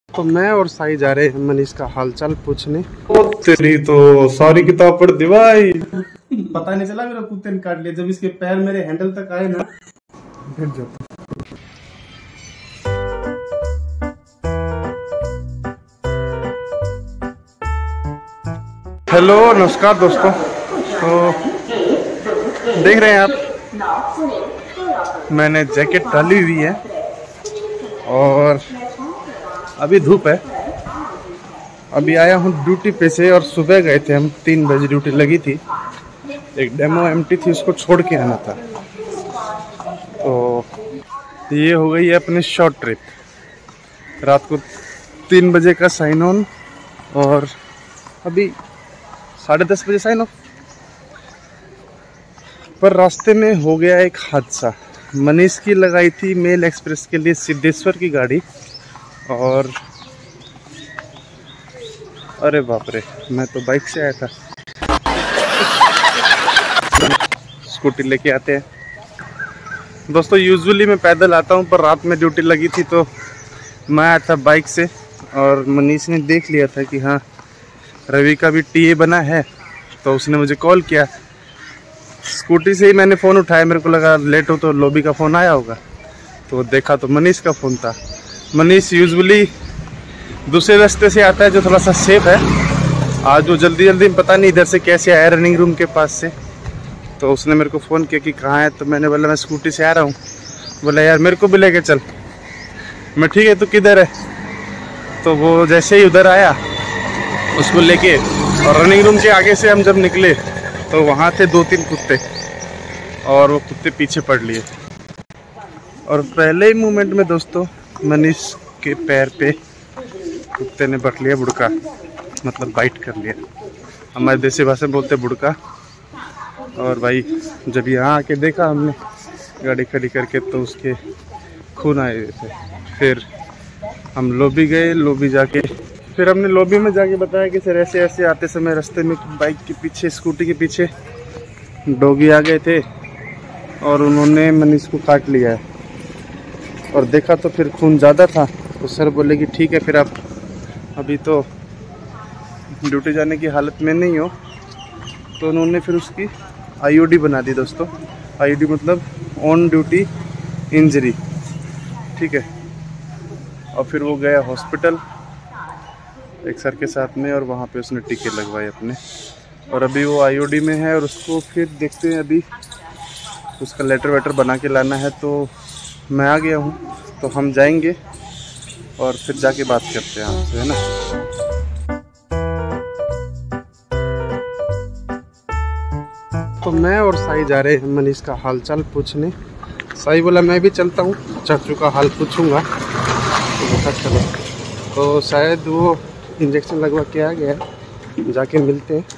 तो मैं और साई जा रहे हैं मनीष का हालचाल पूछने। ओ तेरी तो सारी किताब पढ़ दी भाई। पता नहीं चला मेरा कुत्ते ने काट लिया। जब इसके पैर मेरे हैंडल तक आए ना, गिर जाता। हेलो नमस्कार दोस्तों। तो देख रहे हैं आप, मैंने जैकेट डाली हुई है और अभी धूप है। अभी आया हूँ ड्यूटी पे से और सुबह गए थे हम, 3 बजे ड्यूटी लगी थी। एक डेमो एम्प्टी थी, उसको छोड़ के आना था। तो ये हो गई है अपनी शॉर्ट ट्रिप। रात को 3 बजे का साइन ऑन और अभी 10:30 बजे साइन ऑफ। पर रास्ते में हो गया एक हादसा। मनीष की लगाई थी मेल एक्सप्रेस के लिए सिद्धेश्वर की गाड़ी और अरे बाप रे, मैं तो बाइक से आया था। स्कूटी लेके आते हैं दोस्तों। यूजुअली मैं पैदल आता हूँ, पर रात में ड्यूटी लगी थी तो मैं आया था बाइक से। और मनीष ने देख लिया था कि हाँ रवि का भी टीए बना है, तो उसने मुझे कॉल किया। स्कूटी से ही मैंने फ़ोन उठाया, मेरे को लगा लेट हो तो लॉबी का फ़ोन आया होगा, तो देखा तो मनीष का फ़ोन था। मनीष यूजुअली दूसरे रास्ते से आता है जो थोड़ा सा सेफ है। आज वो जल्दी पता नहीं इधर से कैसे आया, रनिंग रूम के पास से। तो उसने मेरे को फ़ोन किया कि कहाँ है, तो मैंने बोला मैं स्कूटी से आ रहा हूँ। बोला यार मेरे को भी लेके चल। मैं ठीक है, तो किधर है? तो वो जैसे ही उधर आया उसको लेके, और रनिंग रूम के आगे से हम जब निकले तो वहाँ थे 2-3 कुत्ते और वो कुत्ते पीछे पड़ लिए। और पहले ही मूवमेंट में दोस्तों मनीष के पैर पे कुत्ते ने बट लिया बुड़का, मतलब बाइट कर लिया। हमारे देसी भाषा में बोलते बुड़का। और भाई जब यहाँ आके देखा हमने गाड़ी खड़ी करके, तो उसके खून आए हुए थे। फिर हम लॉबी गए, लॉबी जाके फिर हमने लॉबी में जाके बताया कि सर ऐसे ऐसे आते समय रास्ते में बाइक के पीछे, स्कूटी के पीछे डॉगी आ गए थे और उन्होंने मनीष को काट लिया है। और देखा तो फिर खून ज़्यादा था, तो सर बोले कि ठीक है फिर आप अभी तो ड्यूटी जाने की हालत में नहीं हो। तो उन्होंने फिर उसकी आईओडी बना दी दोस्तों। आईओडी मतलब ऑन ड्यूटी इंजरी, ठीक है। और फिर वो गया हॉस्पिटल एक सर के साथ में, और वहाँ पे उसने टीके लगवाए अपने। और अभी वो आईओडी में है और उसको फिर देखते हैं, अभी उसका लेटर वेटर बना के लाना है। तो मैं आ गया हूँ, तो हम जाएंगे और फिर जाके बात करते हैं आपसे, है ना। तो मैं और साई जा रहे हैं मनीष का हालचाल पूछने। साई बोला मैं भी चलता हूँ, चाचू का हाल पूछूंगा। तो चलो, तो शायद वो इंजेक्शन लगवा के आ गया है, जाके मिलते हैं।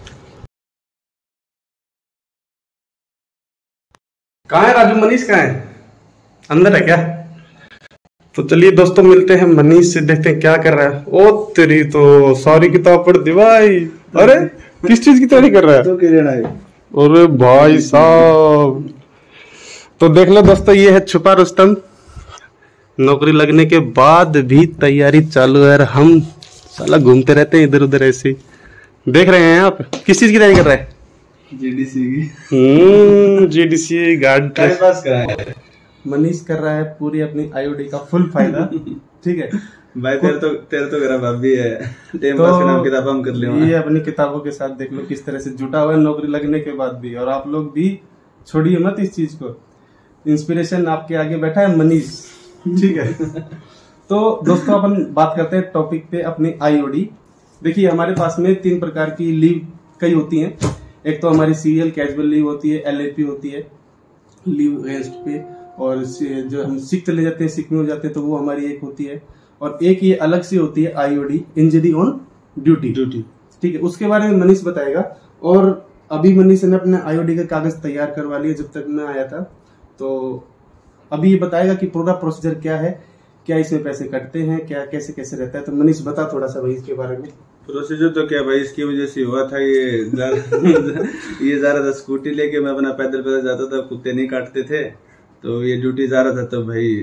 कहाँ है राजू? मनीष कहाँ है? अंदर है क्या? तो चलिए दोस्तों मिलते हैं मनीष से, देखते हैं क्या कर रहा है। ओ तेरी तो सारी किताब पढ़ दी भाई। अरे किस चीज की तैयारी कर रहा है? तो है। अरे भाई साहब, तो देख लो दोस्तों, ये है छुपा रुस्तम। नौकरी लगने के बाद भी तैयारी चालू है। हम साला घूमते रहते हैं इधर उधर ऐसे ही। देख रहे हैं आप, किस चीज की तैयारी कर रहे हैं? जीडीसी की। जीडीसी गार्ड पास करा है। मनीष कर रहा है पूरी अपनी आईओडी का फुल फायदा, ठीक है भाई। तेरे तो मेरा भाभी है, टाइम पास के नाम किताब हम कर लियो। ये अपनी किताबों के साथ देख लो किस तरह से जुटा हुआ है नौकरी लगने के बाद भी। और आप लोग भी छोड़िए मत इस चीज को। इंस्पिरेशन आपके आगे बैठा है मनीष, ठीक है। तो दोस्तों अपन बात करते हैं टॉपिक पे अपनी आईओडी। देखिए हमारे पास में 3 प्रकार की लीव कई होती हैं। एक तो हमारी सीरियल कैजुअल लीव होती है, एलएपी होती है, लीव अगेंस्ट पे। और जो हम सिक चले जाते हैं, सिक में हो जाते हैं, तो वो हमारी एक होती है। और एक ये अलग से होती है आईओडी, इंजरी ऑन ड्यूटी, ठीक है। उसके बारे में मनीष बताएगा। और अभी मनीष ने अपने आईओडी का कागज तैयार करवा लिया जब तक मैं आया था। तो अभी ये बताएगा कि पूरा प्रोसीजर क्या है, क्या इसमें पैसे कटते हैं, क्या कैसे कैसे रहता है। तो मनीष बता थोड़ा सा भाई इसके बारे में। प्रोसीजर तो क्या भाई, इसकी वजह से हुआ था ये जा रहा था स्कूटी लेके, मैं अपना पैदल जाता था, कुत्ते नहीं काटते थे। तो ये ड्यूटी जा रहा था, तो भाई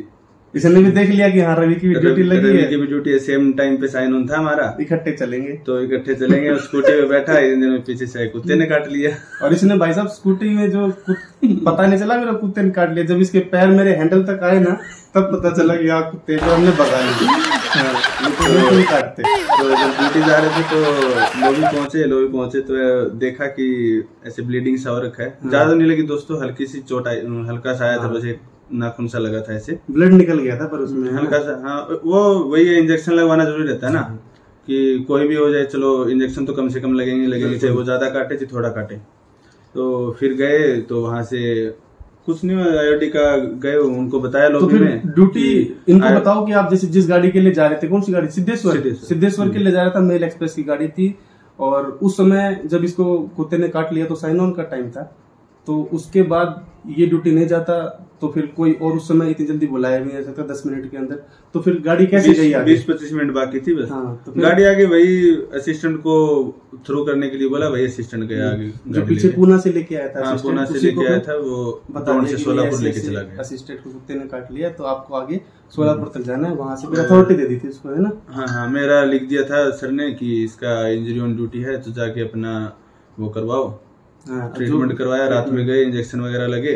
इसने भी देख लिया कि हाँ रवि की भी ड्यूटी लगी है, रवि की भी ड्यूटी है, सेम टाइम पे साइन ऑन था हमारा, इकट्ठे चलेंगे। तो इकट्ठे चलेंगे। स्कूटी पे बैठा, इतने में पीछे से कुत्ते ने काट लिया। और इसने भाई साहब स्कूटी में जो पता नहीं चला मेरा कुत्ते ने काट लिया, जब इसके पैर मेरे हैंडल तक आए ना तब पता चला कि यहाँ कुत्ते को हमने भगा लिया। तो काटते तो जब ड्यूटी जा रहे थे तो लोग भी पहुंचे तो देखा कि ऐसे ब्लीडिंग सा हो रखा है। ज्यादा नहीं लगी दोस्तों, हल्की सी चोट आई, हल्का सा आया था, बस एक नाखून सा लगा था, ऐसे ब्लड निकल गया था पर उसमें हल्का सा। हाँ वो वही इंजेक्शन लगवाना जरूरी रहता है ना, कि कोई भी हो जाए, चलो इंजेक्शन तो कम से कम लगेंगे, चाहे वो ज्यादा काटे चाहे थोड़ा काटे। तो फिर गए तो वहां से कुछ नहीं, IOD का गए, उनको बताया लोग में ड्यूटी। इनको बताओ कि आप जैसे जिस गाड़ी के लिए जा रहे थे, कौन सी गाड़ी, सिद्धेश्वर के लिए जा रहा था, मेल एक्सप्रेस की गाड़ी थी। और उस समय जब इसको कुत्ते ने काट लिया तो साइन ऑन का टाइम था, तो उसके बाद ये ड्यूटी नहीं जाता तो फिर कोई और उस समय इतनी जल्दी बुलाया भी नहीं सकता 10 मिनट के अंदर, तो फिर गाड़ी कैसे गई आगे? 20-25 मिनट बाकी थी बस। हाँ, तो गाड़ी आगे, वही असिस्टेंट को थ्रू करने के लिए बोला, वही असिस्टेंट गया आगे, जो पीछे पूना से लेके आया था। हाँ, पूना से लेके आया था, वो दौड़ से सोलापुर लेके चला गया। असिस्टेंट को कुत्ते ने काट लिया तो आपको आगे सोलापुर तक जाना है, वहां से फिर अथॉरिटी दे दी थी उसको, है ना? हाँ, मेरा लिख दिया था सर ने कि इसका इंजरी ऑन ड्यूटी है, तो जाके अपना वो करवाओ। ट्रीटमेंट करवाया, रात में गए, इंजेक्शन वगैरह लगे।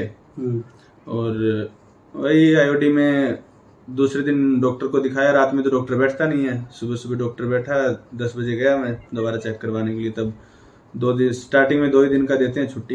और वही IOD में दूसरे दिन डॉक्टर को दिखाया। रात में तो डॉक्टर बैठता नहीं है, सुबह सुबह डॉक्टर बैठा। 10 बजे गया मैं दोबारा चेक करवाने के लिए। तब 2 दिन, स्टार्टिंग में 2 ही दिन का देते हैं छुट्टी,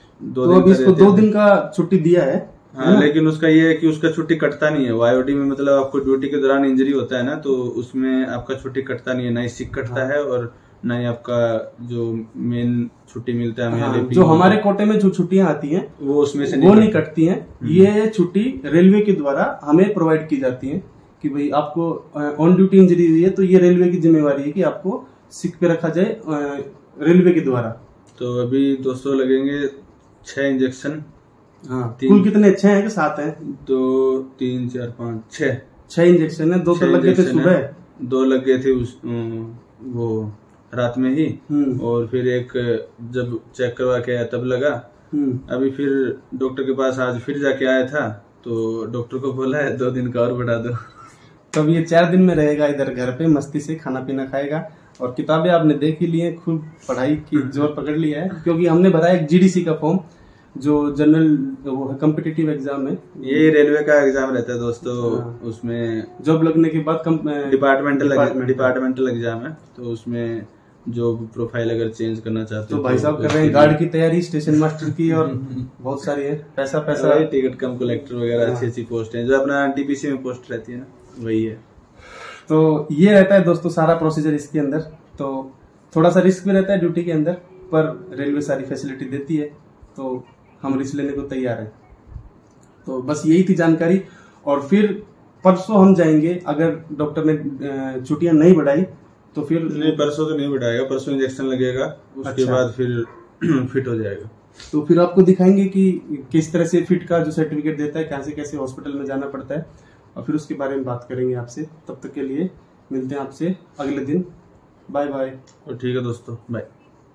2 दिन का छुट्टी दिया है। हाँ, लेकिन उसका ये है कि उसका छुट्टी कटता नहीं है। वो IOD में मतलब आपको ड्यूटी के दौरान इंजरी होता है ना, तो उसमें आपका छुट्टी कटता नहीं है, ना ही सिक कटता है और ना ही आपका जो मेन छुट्टी मिलता है। हाँ, जो हमारे कोटे में जो छुट्टियां आती हैं वो उसमें से नहीं कटती हैं। ये छुट्टी रेलवे के द्वारा हमें प्रोवाइड की जाती है कि भाई आपको ऑन ड्यूटी इंजरी हुई है तो ये रेलवे की जिम्मेवारी है कि आपको सिक पे रखा जाए रेलवे के द्वारा। तो अभी दोस्तों लगेंगे 6 इंजेक्शन। हाँ, कुल कितने? 6 हैं कि 7 हैं? 2 3 4 5 6 इंजेक्शन है। 2 तो लग गए थे सुबह, 2 लग गए थे वो रात में ही, और फिर एक जब चेक करवा के आया तब लगा। अभी फिर डॉक्टर के पास आज फिर जाके आया था, तो डॉक्टर को बोला है 2 दिन का और बढ़ा दो। तब ये 4 दिन में रहेगा इधर घर पे, मस्ती से खाना पीना खाएगा। और किताबें आपने देख ही ली है, खूब पढ़ाई की जोर पकड़ लिया है, क्योंकि हमने भरा एक GDC का फॉर्म, जो जनरल वो है, कॉम्पिटिटिव एग्जाम है। ये रेलवे का एग्जाम रहता है दोस्तों। हाँ। उसमें जॉब लगने के बाद डिपार्टमेंटल एग्जाम है, तो उसमें जो प्रोफाइल अगर चेंज करना चाहते हो तो भाई साहब कर रहे हैं गार्ड की तैयारी, स्टेशन मास्टर की, और बहुत सारी है। पैसा टिकट कम कलेक्टर वगैरह अच्छी पोस्ट है, जो अपना TPC में पोस्ट रहती है ना, वही है। तो ये रहता है दोस्तों सारा प्रोसीजर इसके अंदर। तो थोड़ा सा रिस्क भी रहता है ड्यूटी के अंदर, पर रेलवे सारी फैसिलिटी देती है, तो हम रिस्क लेने को तैयार है। तो बस यही थी जानकारी। और फिर परसों हम जाएंगे, अगर डॉक्टर ने छुट्टियां नहीं बढ़ाई तो फिर नहीं, परसों तो नहीं बढ़ाएगा, परसों इंजेक्शन लगेगा, उसके बाद फिर फिट हो जाएगा। तो फिर आपको दिखाएंगे कि किस तरह से फिट का जो सर्टिफिकेट देता है, कैसे कैसे हॉस्पिटल में जाना पड़ता है, और फिर उसके बारे में बात करेंगे आपसे। तब तक के लिए मिलते हैं आपसे अगले दिन। Bye bye. और ठीक है दोस्तों, बाय।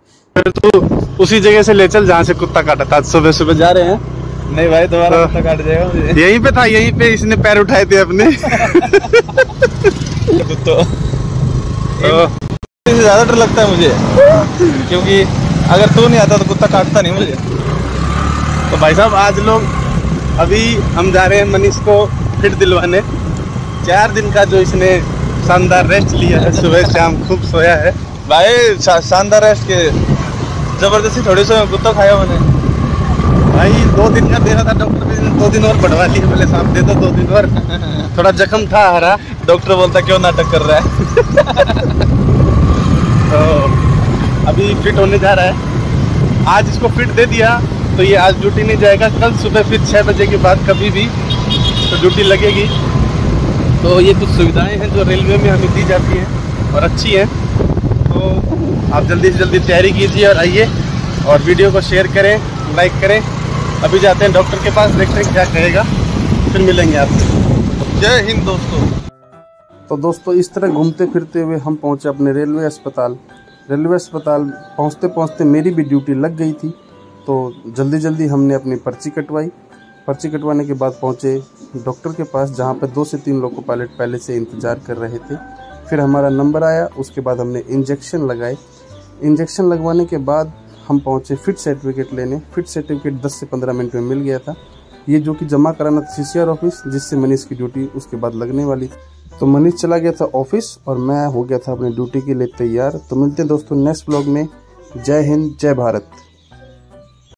तो उसी जगह से ले चल जहाँ से कुत्ता काटा था। सुबह सुबह जा रहे हैं। नहीं भाई, दोबारा कुत्ता काट जाएगा मुझे। यहीं पे था, यहीं पे इसने पैर उठाए थे अपने। इससे ज्यादा डर लगता है मुझे, क्योंकि अगर तू नहीं आता तो कुत्ता काटता नहीं मुझे। तो भाई साहब आज लोग अभी हम जा रहे हैं मनीष को फिट दिलवाने। 4 दिन का जो इसने शानदार रेस्ट लिया है, सुबह शाम खूब सोया है भाई। शानदार रेस्ट के जबरदस्ती थोड़ी सो कुत्ता खाया मैंने भाई। 2 दिन का दे रहा था डॉक्टर, भी 2 दिन और बढ़वा लिए, बोले साहब दे दो 2 दिन और। थोड़ा जख्म था हरा, डॉक्टर बोलता क्यों नाटक कर रहा है। तो अभी फिट होने जा रहा है। आज इसको फिट दे दिया तो ये आज ड्यूटी नहीं जाएगा। कल सुबह फिर 6 बजे के बाद कभी भी तो ड्यूटी लगेगी। तो ये कुछ सुविधाएं हैं जो रेलवे में हमें दी जाती हैं और अच्छी हैं। तो आप जल्दी से जल्दी तैयारी कीजिए और आइए, और वीडियो को शेयर करें, लाइक करें। अभी जाते हैं डॉक्टर के पास, देखते हैं क्या कहेगा, फिर मिलेंगे आपसे। जय हिंद दोस्तों। तो दोस्तों इस तरह घूमते फिरते हुए हम पहुंचे अपने रेलवे अस्पताल। रेलवे अस्पताल पहुंचते पहुंचते मेरी भी ड्यूटी लग गई थी, तो जल्दी जल्दी हमने अपनी पर्ची कटवाई पर्ची कटवाने के बाद पहुँचे डॉक्टर के पास, जहाँ पर 2 से 3 लोको पायलट पहले से इंतज़ार कर रहे थे। फिर हमारा नंबर आया, उसके बाद हमने इंजेक्शन लगाए। इंजेक्शन लगवाने के बाद हम पहुँचे फिट सर्टिफिकेट लेने। फिट सर्टिफिकेट 10 से 15 मिनट में मिल गया था। ये जो कि जमा कराना था CCR ऑफिस, जिससे मनीष की ड्यूटी उसके बाद लगने वाली थी। तो मनीष चला गया था ऑफिस और मैं हो गया था अपनी ड्यूटी के लिए तैयार। तो मिलते हैं दोस्तों नेक्स्ट ब्लॉग में। जय हिंद, जय भारत।